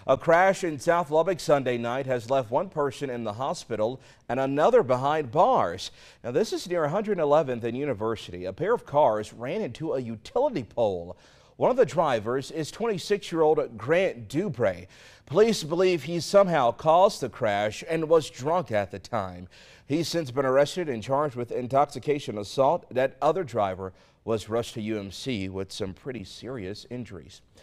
A crash in South Lubbock Sunday night has left one person in the hospital and another behind bars. Now, this is near 111th and University. A pair of cars ran into a utility pole. One of the drivers is 26-year-old Grant Dubray. Police believe he somehow caused the crash and was drunk at the time. He's since been arrested and charged with intoxication assault. That other driver was rushed to UMC with some pretty serious injuries.